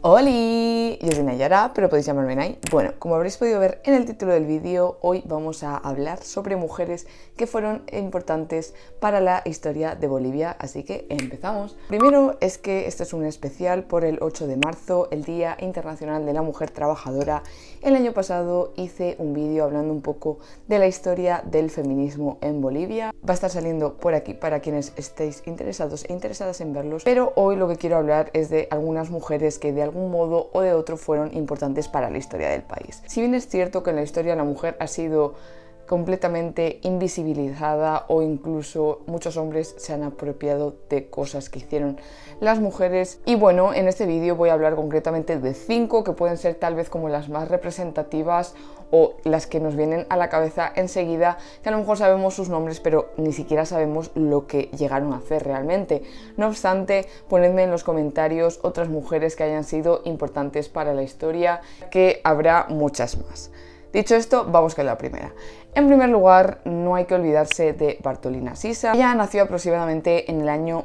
¡Holi! Yo soy Nayara, pero podéis llamarme Nay. Bueno, como habréis podido ver en el título del vídeo, hoy vamos a hablar sobre mujeres que fueron importantes para la historia de Bolivia, así que empezamos. Primero es que este es un especial por el 8 de marzo, el Día Internacional de la Mujer Trabajadora. El año pasado hice un vídeo hablando un poco de la historia del feminismo en Bolivia. Va a estar saliendo por aquí para quienes estéis interesados e interesadas en verlos, pero hoy lo que quiero hablar es de algunas mujeres que de algún modo o de otro fueron importantes para la historia del país. Si bien es cierto que en la historia la mujer ha sido completamente invisibilizada o incluso muchos hombres se han apropiado de cosas que hicieron las mujeres, y bueno, en este vídeo voy a hablar concretamente de 5 que pueden ser tal vez como las más representativas o las que nos vienen a la cabeza enseguida, que a lo mejor sabemos sus nombres pero ni siquiera sabemos lo que llegaron a hacer realmente. No obstante, ponedme en los comentarios otras mujeres que hayan sido importantes para la historia, que habrá muchas más. Dicho esto, vamos con la primera. En primer lugar, no hay que olvidarse de Bartolina Sisa. Ella nació aproximadamente en el año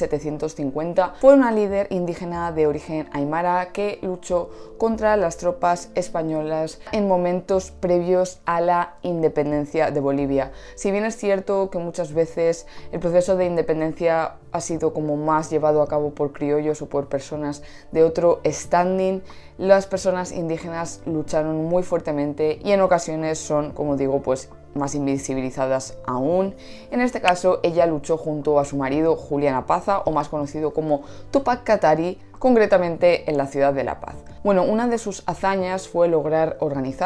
1750. Fue una líder indígena de origen aymara que luchó contra las tropas españolas en momentos previos a la independencia de Bolivia. Si bien es cierto que muchas veces el proceso de independencia ha sido como más llevado a cabo por criollos o por personas de otro standing, las personas indígenas lucharon muy fuertemente y en ocasiones son, como digo, pues más invisibilizadas aún. En este caso, ella luchó junto a su marido Julián Apaza, o más conocido como Túpac Katari, concretamente en la ciudad de La Paz. Bueno, una de sus hazañas fue lograr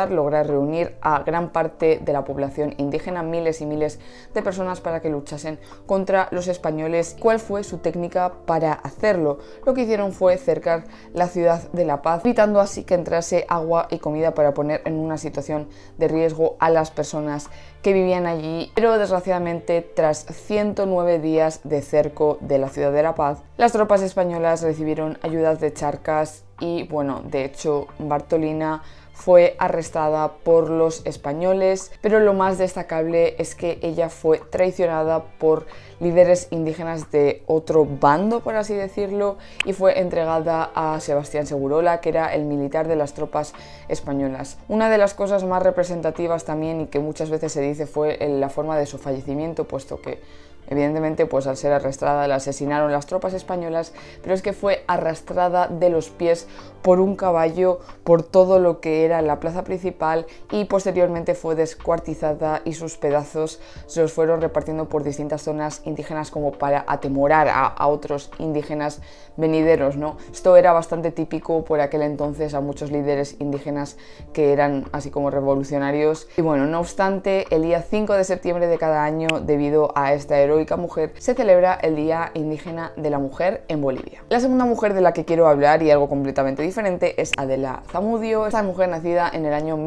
reunir a gran parte de la población indígena, miles y miles de personas, para que luchasen contra los españoles. ¿Cuál fue su técnica para hacerlo? Lo que hicieron fue cercar la ciudad de La Paz, evitando así que entrase agua y comida para poner en una situación de riesgo a las personas que vivían allí. Pero desgraciadamente, tras 109 días de cerco de la ciudad de La Paz, las tropas españolas recibieron ayudas de charcas y bueno, de hecho Bartolina fue arrestada por los españoles, pero lo más destacable es que ella fue traicionada por líderes indígenas de otro bando, por así decirlo, y fue entregada a Sebastián Segurola, que era el militar de las tropas españolas. Una de las cosas más representativas también, y que muchas veces se dice, fue la forma de su fallecimiento, puesto que evidentemente, pues al ser arrastrada la asesinaron las tropas españolas, pero es que fue arrastrada de los pies por un caballo por todo lo que era la plaza principal, y posteriormente fue descuartizada y sus pedazos se los fueron repartiendo por distintas zonas indígenas como para atemorar a otros indígenas venideros, ¿no? Esto era bastante típico por aquel entonces a muchos líderes indígenas que eran así como revolucionarios. Y bueno, no obstante, el día 5 de septiembre de cada año, debido a esta heroica mujer, se celebra el Día Indígena de la Mujer en Bolivia. La segunda mujer de la que quiero hablar, y algo completamente diferente, es Adela Zamudio. Esta mujer, nacida en el año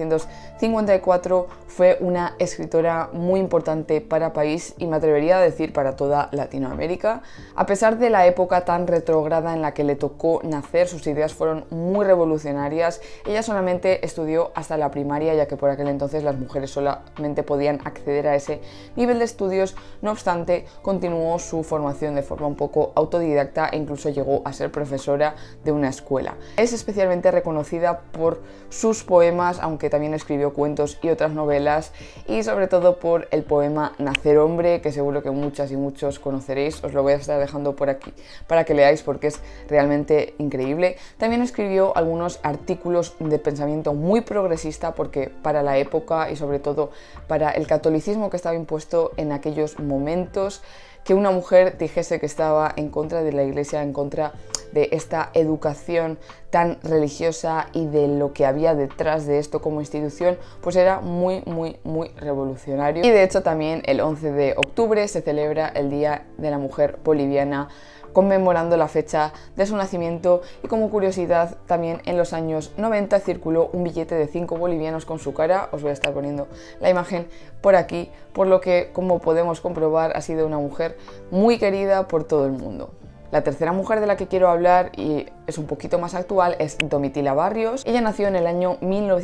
1854, fue una escritora muy importante para el país y me atrevería a decir para toda Latinoamérica. A pesar de la época tan retrógrada en la que le tocó nacer, sus ideas fueron muy revolucionarias. Ella solamente estudió hasta la primaria, ya que por aquel entonces las mujeres solamente podían acceder a ese nivel de estudios. No obstante, continuó su formación de forma un poco autodidacta e incluso llegó a ser profesora de una escuela. Es especialmente reconocida por sus poemas, aunque también escribió cuentos y otras novelas, y sobre todo por el poema Nacer Hombre, que seguro que muchas y muchos conoceréis. Os lo voy a estar dejando por aquí para que leáis porque es realmente increíble. También escribió algunos artículos de pensamiento muy progresista, porque para la época y sobre todo para el catolicismo que estaba impuesto en aquellos momentos, que una mujer dijese que estaba en contra de la Iglesia, en contra de esta educación tan religiosa y de lo que había detrás de esto como institución, pues era muy revolucionario. Y de hecho también el 11 de octubre se celebra el Día de la Mujer Boliviana, conmemorando la fecha de su nacimiento. Y como curiosidad, también en los años 90 circuló un billete de 5 bolivianos con su cara. Os voy a estar poniendo la imagen por aquí, por lo que, como podemos comprobar, ha sido una mujer muy querida por todo el mundo. La tercera mujer de la que quiero hablar, y es un poquito más actual, es Domitila Barrios. Ella nació en el año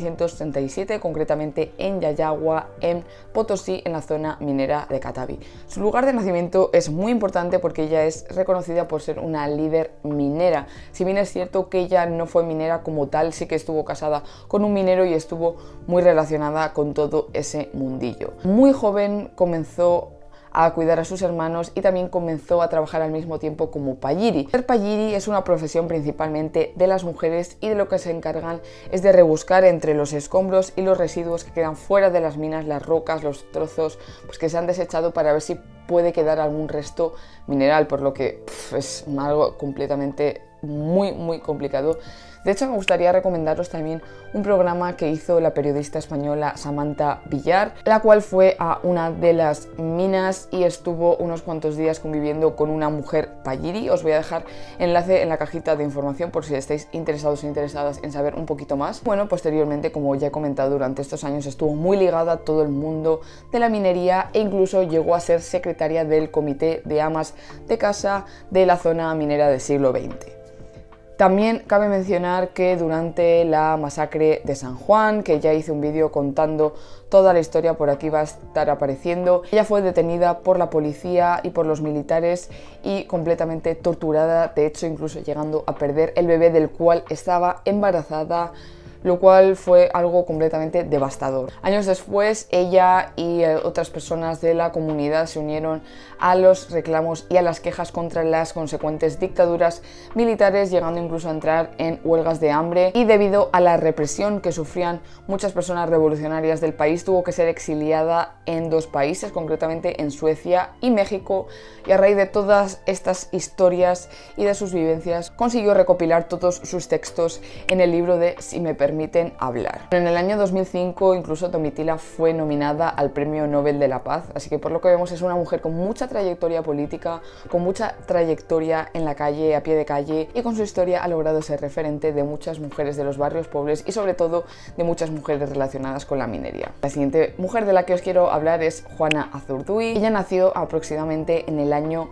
1937, concretamente en Yayagua, en Potosí, en la zona minera de Cataví. Su lugar de nacimiento es muy importante porque ella es reconocida por ser una líder minera. Si bien es cierto que ella no fue minera como tal, sí que estuvo casada con un minero y estuvo muy relacionada con todo ese mundillo. Muy joven comenzó a cuidar a sus hermanos y también comenzó a trabajar al mismo tiempo como payiri. Ser payiri es una profesión principalmente de las mujeres y de lo que se encargan es de rebuscar entre los escombros y los residuos que quedan fuera de las minas, las rocas, los trozos pues, que se han desechado para ver si puede quedar algún resto mineral, por lo que es algo completamente muy complicado. De hecho, me gustaría recomendaros también un programa que hizo la periodista española Samantha Villar, la cual fue a una de las minas y estuvo unos cuantos días conviviendo con una mujer payiri. Os voy a dejar enlace en la cajita de información por si estáis interesados o interesadas en saber un poquito más. Bueno, posteriormente, como ya he comentado, durante estos años estuvo muy ligada a todo el mundo de la minería e incluso llegó a ser secretaria del Comité de Amas de Casa de la zona minera del siglo XX. También cabe mencionar que durante la masacre de San Juan, que ya hice un vídeo contando toda la historia, por aquí va a estar apareciendo, ella fue detenida por la policía y por los militares y completamente torturada, de hecho incluso llegando a perder el bebé del cual estaba embarazada, lo cual fue algo completamente devastador. Años después, ella y otras personas de la comunidad se unieron a los reclamos y a las quejas contra las consecuentes dictaduras militares, llegando incluso a entrar en huelgas de hambre, y debido a la represión que sufrían muchas personas revolucionarias del país, tuvo que ser exiliada en dos países, concretamente en Suecia y México, y a raíz de todas estas historias y de sus vivencias consiguió recopilar todos sus textos en el libro de Si me permiten hablar. En el año 2005 incluso Domitila fue nominada al Premio Nobel de la Paz, así que por lo que vemos es una mujer con mucha trayectoria política, con mucha trayectoria en la calle, a pie de calle, y con su historia ha logrado ser referente de muchas mujeres de los barrios pobres y sobre todo de muchas mujeres relacionadas con la minería. La siguiente mujer de la que os quiero hablar es Juana Azurduy. Ella nació aproximadamente en el año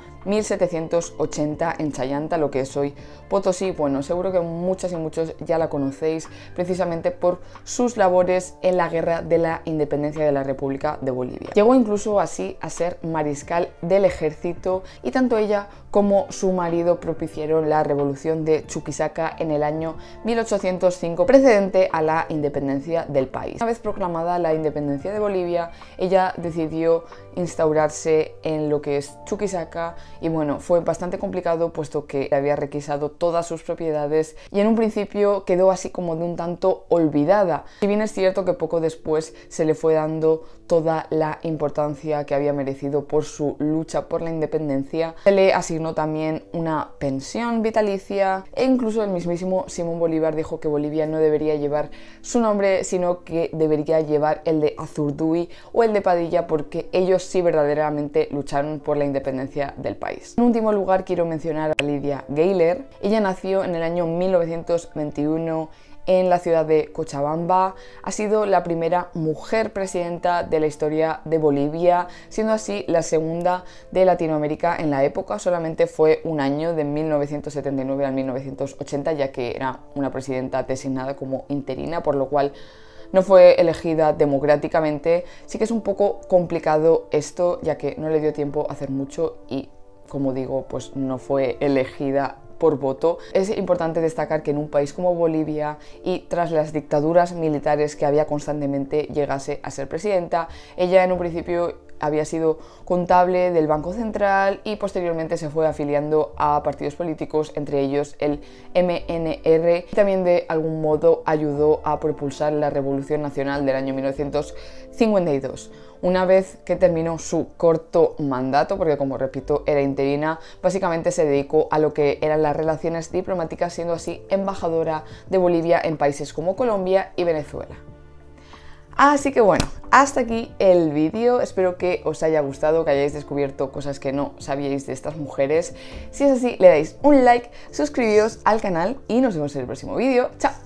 1780 en Chayanta, lo que es hoy Potosí. Bueno, seguro que muchas y muchos ya la conocéis precisamente por sus labores en la guerra de la independencia de la República de Bolivia. Llegó incluso así a ser mariscal del ejército y tanto ella como su marido propiciaron la revolución de Chuquisaca en el año 1805, precedente a la independencia del país. Una vez proclamada la independencia de Bolivia, ella decidió instaurarse en lo que es Chuquisaca y bueno, fue bastante complicado puesto que había requisado todas sus propiedades y en un principio quedó así como de un tanto olvidada. Si bien es cierto que poco después se le fue dando toda la importancia que había merecido por su lucha por la independencia, se le asignó también una pensión vitalicia e incluso el mismísimo Simón Bolívar dijo que Bolivia no debería llevar su nombre, sino que debería llevar el de Azurduy o el de Padilla, porque ellos sí verdaderamente lucharon por la independencia del país. En último lugar quiero mencionar a Lydia Gayler. Ella nació en el año 1921 en la ciudad de Cochabamba. Ha sido la primera mujer presidenta de la historia de Bolivia, siendo así la segunda de Latinoamérica en la época. Solamente fue un año, de 1979 al 1980, ya que era una presidenta designada como interina, por lo cual no fue elegida democráticamente. Sí que es un poco complicado esto, ya que no le dio tiempo a hacer mucho y, como digo, pues no fue elegida por voto. Es importante destacar que en un país como Bolivia y tras las dictaduras militares que había constantemente, llegase a ser presidenta. Ella en un principio había sido contable del Banco Central y posteriormente se fue afiliando a partidos políticos, entre ellos el MNR, y también de algún modo ayudó a propulsar la Revolución Nacional del año 1952. Una vez que terminó su corto mandato, porque como repito era interina, básicamente se dedicó a lo que eran las relaciones diplomáticas, siendo así embajadora de Bolivia en países como Colombia y Venezuela. Así que bueno, hasta aquí el vídeo, espero que os haya gustado, que hayáis descubierto cosas que no sabíais de estas mujeres. Si es así, le dais un like, suscribíos al canal y nos vemos en el próximo vídeo. ¡Chao!